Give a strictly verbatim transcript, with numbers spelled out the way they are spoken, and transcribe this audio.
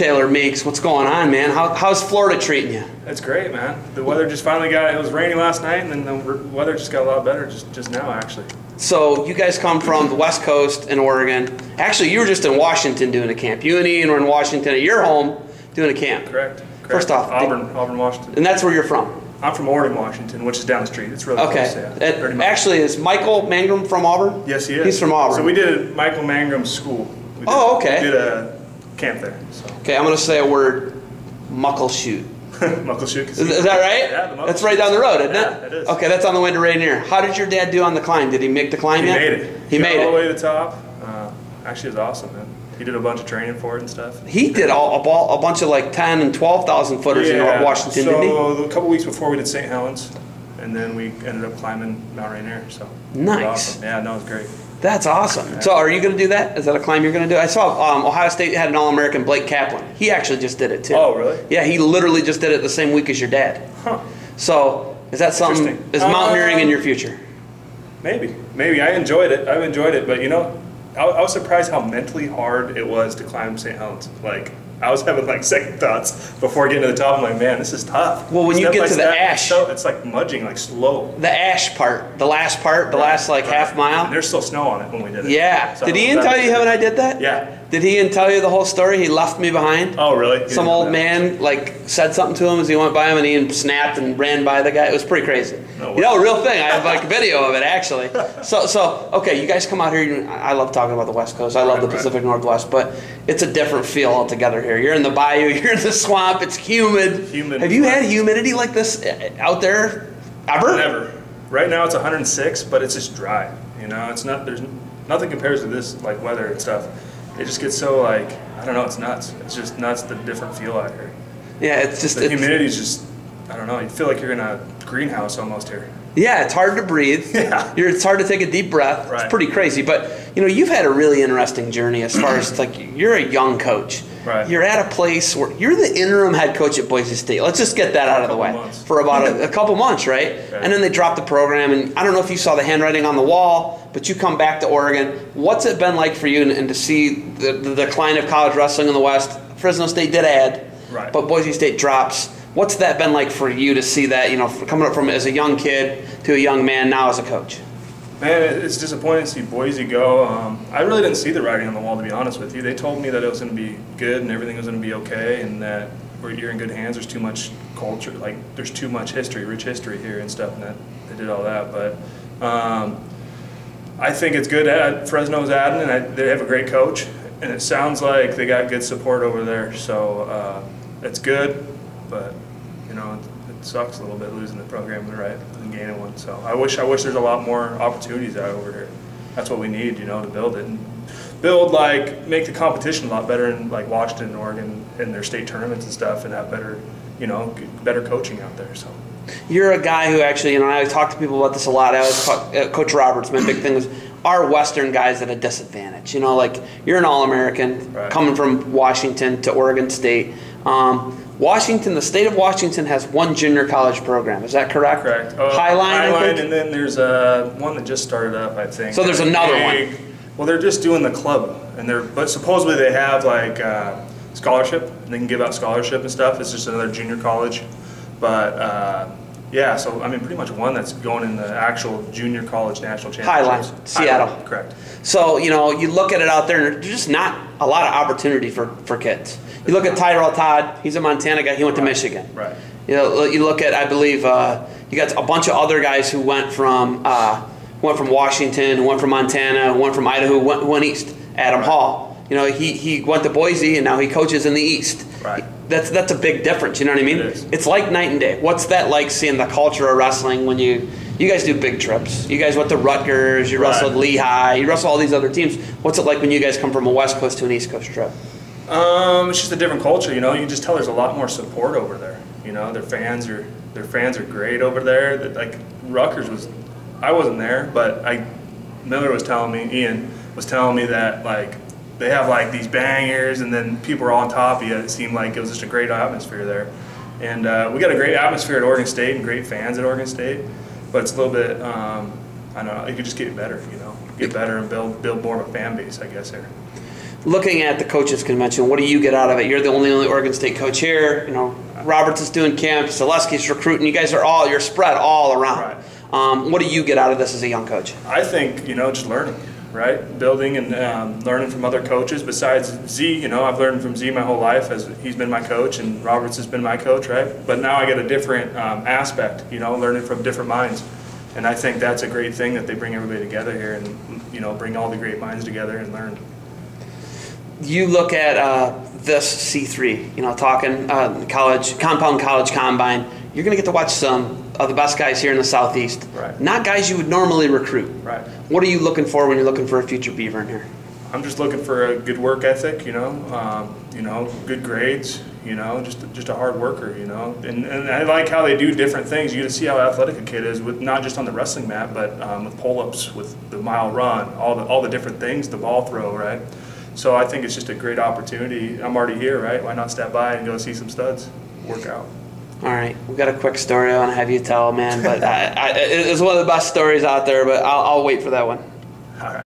Taylor Meeks, what's going on, man? How, how's Florida treating you? It's great, man. The weather just finally got, it was rainy last night, and then the weather just got a lot better just, just now, actually. So you guys come from the West Coast in Oregon. Actually, you were just in Washington doing a camp. You and Ian were in Washington at your home doing a camp. Correct. Correct. First off, Auburn, did, Auburn, Washington. And that's where you're from? I'm from Orion, Washington, which is down the street. It's really okay. close. Yeah, it, actually, is Michael Mangrum from Auburn? Yes, he is. He's from Auburn. So we did a Michael Mangrum school. We did, oh, okay. We did a camp there. So. Okay, I'm going to say a word, Muckleshoot. Muckleshoot. Is, is that right? Yeah, the That's right down the road, isn't yeah, it? it is. Okay, that's on the way to Rainier. How did your dad do on the climb? Did he make the climb he yet? He made it. He, he made got it. all the way to the top. Uh, actually, it was awesome, man. He did a bunch of training for it and stuff. He did all, a, ball, a bunch of like ten and twelve thousand footers yeah, in North Washington, so didn't he? So a couple weeks before we did Saint Helens, and then we ended up climbing Mount Rainier. So nice. Awesome. Yeah, no, it was great. That's awesome. Yeah. So are you going to do that? Is that a climb you're going to do? I saw um, Ohio State had an All-American, Blake Kaplan. He actually just did it too. Oh, really? Yeah, he literally just did it the same week as your dad. Huh. So is that something, is mountaineering um, in your future? Maybe. Maybe. I enjoyed it. I've enjoyed it. But, you know, I, I was surprised how mentally hard it was to climb Saint Helens. Like, I was having like second thoughts before getting to the top. I'm like, man, this is tough. Well, when step you get to step, the ash, so it's like mudging, like slow. The ash part, the last part, the right. last like right. half mile. And there's still snow on it when we did it. Yeah. So did Ian tell you when I did that? Yeah. Did he Ian tell you the whole story? He left me behind. Oh, really? Some old man like said something to him as he went by him, and Ian snapped and ran by the guy. It was pretty crazy. No way. You know, real thing. I have like a video of it actually. So, so okay, you guys come out here. You, I love talking about the West Coast. I love right, the Pacific right. Northwest, but it's a different feel altogether here. You're in the bayou. You're in the swamp. It's humid. Humid. Have you had humidity like this out there ever? Never. Right now it's one hundred six, but it's just dry. You know, it's not. There's nothing compares to this like weather and stuff. It just gets so like I don't know. It's nuts. It's just nuts. The different feel out here. Yeah, it's just the it's, humidity is just. I don't know. You feel like you're in a greenhouse almost here. Yeah, it's hard to breathe. Yeah. You're, it's hard to take a deep breath. Right. It's pretty crazy. But, you know, you've had a really interesting journey as far as, like, you're a young coach. Right. You're at a place where you're the interim head coach at Boise State. Let's just get that out of the way. Months. For about a, a couple months, right? right? And then they dropped the program. And I don't know if you saw the handwriting on the wall, but you come back to Oregon. What's it been like for you and, and to see the, the decline of college wrestling in the West? Fresno State did add, right. but Boise State drops. What's that been like for you to see that, you know, coming up from as a young kid to a young man now as a coach? Man, it's disappointing to see Boise go. Um, I really didn't see the writing on the wall, to be honest with you. They told me that it was going to be good and everything was going to be okay and that you're in good hands. There's too much culture, like there's too much history, rich history here and stuff, and that they did all that. But um, I think it's good at Fresno's adding, and I, they have a great coach, and it sounds like they got good support over there. So uh, it's good. But you know, it, it sucks a little bit losing the program, right, and gaining one. So I wish I wish there's a lot more opportunities out over here. That's what we need, you know, to build it and build like make the competition a lot better in like Washington and Oregon in their state tournaments and stuff, and have better, you know, better coaching out there. So. You're a guy who actually, you know, I talk to people about this a lot. I always talk, uh, Coach Roberts, my big thing was our Western guys at a disadvantage. You know, like you're an All-American right. coming from Washington to Oregon State. Um, Washington, the state of Washington has one junior college program. Is that correct? Correct. Uh, Highline, Highline, and then there's uh, one that just started up, I think. So there's another big, one. Well, they're just doing the club, and they're but supposedly they have like uh, scholarship. And they can give out scholarship and stuff. It's just another junior college, but uh, yeah. So I mean, pretty much one that's going in the actual junior college national championships. Highline, Seattle. Highline, correct. So you know, you look at it out there, and there's just not a lot of opportunity for for kids. You look at Tyrell Todd, he's a Montana guy, he went to right. Michigan. Right. You know, you look at, I believe, uh, you got a bunch of other guys who went from uh, went from Washington, who went from Montana, who went from Idaho, who went, who went east. Adam right. Hall. You know, he, he went to Boise and now he coaches in the east. Right. That's that's a big difference, you know what I mean? It is. It's like night and day. What's that like seeing the culture of wrestling when you you guys do big trips? You guys went to Rutgers, you right. wrestled Lehigh, you wrestle all these other teams. What's it like when you guys come from a West Coast to an East Coast trip? Um, it's just a different culture, you know. You can just tell there's a lot more support over there. You know, their fans are their fans are great over there. That like Rutgers was, I wasn't there, but I Miller was telling me, Ian was telling me that like they have like these bangers, and then people are all on top of you. It seemed like it was just a great atmosphere there, and uh, we got a great atmosphere at Oregon State and great fans at Oregon State. But it's a little bit, um, I don't know. You could just get better, you know, get better and build build more of a fan base, I guess here. Looking at the coaches convention, what do you get out of it? You're the only, only Oregon State coach here. You know, Roberts is doing camp, Zaleski's recruiting. You guys are all, you're spread all around. Right. Um, what do you get out of this as a young coach? I think, you know, just learning, right? Building and um, learning from other coaches. Besides Z, you know, I've learned from Z my whole life as he's been my coach and Roberts has been my coach, right? But now I get a different um, aspect, you know, learning from different minds. And I think that's a great thing that they bring everybody together here and, you know, bring all the great minds together and learn. You look at uh, this C three, you know, talking uh, college, compound college combine, you're going to get to watch some of the best guys here in the Southeast. Right. Not guys you would normally recruit. Right. What are you looking for when you're looking for a future Beaver in here? I'm just looking for a good work ethic, you know, um, you know, good grades, you know, just just a hard worker, you know. And, and I like how they do different things. You get to see how athletic a kid is, with not just on the wrestling mat, but um, with pull-ups, with the mile run, all the all the different things, the ball throw, right? So I think it's just a great opportunity. I'm already here, right? Why not step by and go see some studs, work out? All right, we've got a quick story I want to have you tell, man, but I, I, it's one of the best stories out there, but I'll, I'll wait for that one. All right.